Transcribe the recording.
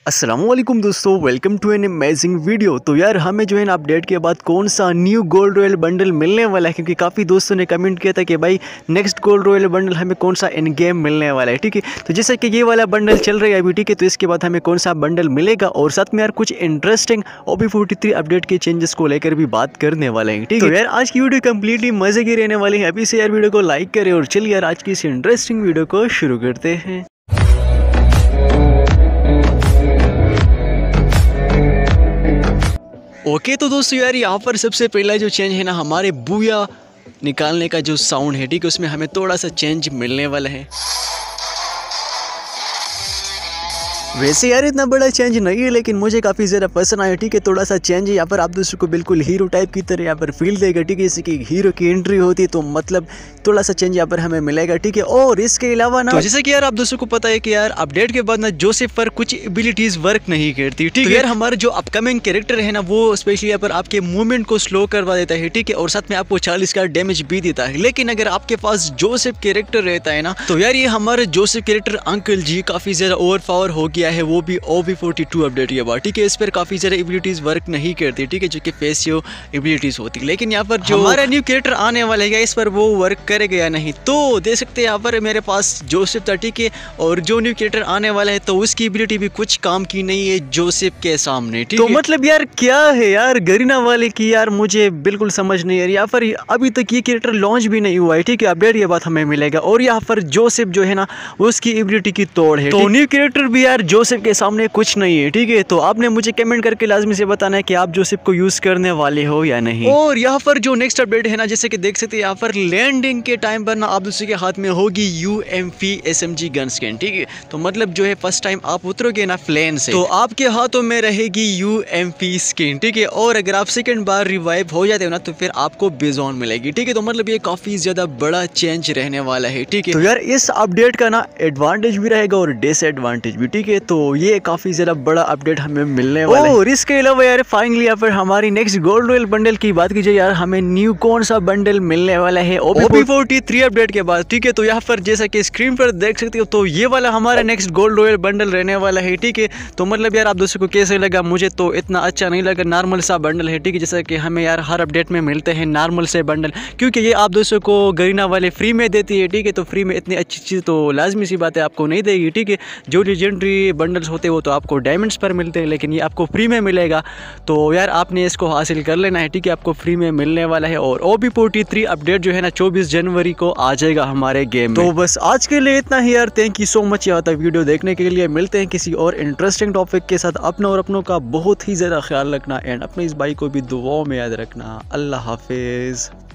अस्सलामुअलैकुम दोस्तों, welcome to an amazing video. तो यार हमें जो है ना अपडेट के बाद कौन सा न्यू गोल्ड रॉयल बंडल मिलने वाला है, क्योंकि काफ़ी दोस्तों ने कमेंट किया था कि भाई नेक्स्ट गोल्ड रॉयल बंडल हमें कौन सा इन गेम मिलने वाला है। ठीक है, तो जैसे कि ये वाला बंडल चल रहा है अभी, ठीक है, तो इसके बाद हमें कौन सा बंडल मिलेगा और साथ में यार कुछ इंटरेस्टिंग OP43 अपडेट के चेंजेस को लेकर भी बात करने वाले हैं। ठीक है, तो यार आज की वीडियो कंप्लीटली मजे की रहने वाली है। अभी से यार वीडियो को लाइक करें और चलिए यार आज की इस इंटरेस्टिंग वीडियो को शुरू करते हैं। ओके तो दोस्तों यार यहाँ पर सबसे पहला जो चेंज है ना, हमारे बूया निकालने का जो साउंड है, ठीक है, उसमें हमें थोड़ा सा चेंज मिलने वाला है। वैसे यार इतना बड़ा चेंज नहीं है, लेकिन मुझे काफ़ी ज़्यादा पसंद आया। ठीक है, थोड़ा सा चेंज है यहाँ पर, आप दूसरों को बिल्कुल हीरो टाइप की तरह यहाँ पर फील देगा। ठीक है, जैसे कि हीरो की एंट्री होती है, तो मतलब थोड़ा सा चेंज यहाँ पर हमें मिलेगा। ठीक है, और इसके अलावा ना, तो जैसे कि यार आप दूसरों को पता है कि यार अपडेट के बाद ना जोसेफ पर कुछ एबिलिटीज वर्क नहीं करती। ठीक है, यार हमारा जो अपकमिंग कैरेक्टर है ना, वो स्पेशली यहाँ पर आपके मूवमेंट को स्लो करवा देता है। ठीक है, और साथ में आपको 40 का डैमेज भी देता है। लेकिन अगर आपके पास जोसेफ कैरेक्टर रहता है ना, तो यार ये हमारा जोसेफ कैरेक्टर अंकल जी काफ़ी ज़्यादा ओवर पावर हो गया है, वो भी OP42 अपडेट के बाद। ठीक है, इस पर काफी सारे एबिलिटीज वर्क नहीं करती। ठीक है, जो कि पैसिव एबिलिटीज होती, लेकिन यहाँ पर जो हमारा न्यू कैरेक्टर आने वाला है इस पर वो वर्क करेगा या नहीं, तो देख सकते हैं यहाँ पर मेरे पास जोसेफ था। ठीक है, और जो न्यू कैरेक्टर आने वाला है तो उसकी एबिलिटी भी कुछ काम की नहीं है जोसेफ के सामने। ठीक है, तो मतलब यार क्या है यार गरीना वाले की, यार मुझे बिल्कुल समझ नहीं आ रही। यहाँ पर अभी तक ये कैरेक्टर लॉन्च भी नहीं हुआ है। ठीक है, अपडेट ये बात हमें मिलेगा, और यहाँ पर जोसेफ जो है ना उसकी एबिलिटी की तोड़ है। तो न्यू कैरेक्टर भी यार जोसेफ के सामने कुछ नहीं है। ठीक है, तो आपने मुझे कमेंट करके लाजमी से बताना है कि आप जोसेफ को यूज करने वाले हो या नहीं। और यहाँ पर जो नेक्स्ट अपडेट है ना, जैसे कि देख सकते हैं यहाँ पर लैंडिंग के टाइम पर ना आप दूसरे के हाथ में होगी UMP SMG गन स्किन। ठीक है, तो मतलब जो है फर्स्ट टाइम आप उतरोगे ना प्लेन से, तो आपके हाथों में रहेगी UMP स्किन। ठीक है, और अगर आप सेकंड बार रिवाइव हो जाते हो ना, तो फिर आपको बेजोन मिलेगी। ठीक है, तो मतलब ये काफी ज्यादा बड़ा चेंज रहने वाला है। ठीक है, तो यार इस अपडेट का ना एडवांटेज भी रहेगा और डिसएडवांटेज भी। ठीक है, तो ये काफी ज्यादा बड़ा अपडेट हमें मिलने वाला है। और इसके अलावा यार फाइनली यहाँ पर हमारी नेक्स्ट गोल्ड रॉयल बंडल की बात की जाए, यार हमें न्यू कौन सा बंडल मिलने वाला है OP43 अपडेट के बाद। ठीक है, तो यहाँ पर जैसा कि स्क्रीन पर देख सकते हो, तो ये वाला हमारा नेक्स्ट गोल्ड रॉयल बंडल रहने वाला है। ठीक है, तो मतलब यार आप दोस्तों को कैसे लगा, मुझे तो इतना अच्छा नहीं लगा। नॉर्मल सा बंडल है। ठीक है, जैसा कि हमें यार हर अपडेट में मिलते हैं नॉर्मल से बंडल, क्योंकि ये आप दोस्तों को गरीना वाले फ्री में देती है। ठीक है, तो फ्री में इतनी अच्छी चीज़ तो लाजमी सी बात है आपको नहीं देगी। ठीक है, जो लेजेंडरी बंडल्स होते हैं वो तो आपको डायमंड्स पर मिलते हैं, लेकिन ये आपको फ्री में मिलेगा, तो यार आपने इसको हासिल कर लेना है। ठीक है, आपको फ्री में मिलने वाला है। और OP43 अपडेट जो है ना 24 जनवरी को आ जाएगा हमारे गेम में। तो बस आज के लिए इतना ही यार, थैंक यू सो मच यहाँ तक वीडियो देखने के लिए। मिलते हैं किसी और इंटरेस्टिंग टॉपिक के साथ। अपना और अपनों का बहुत ही ज़्यादा ख्याल रखना, एंड अपने इस भाई को भी दुआओं में याद रखना। अल्लाह हाफिज़।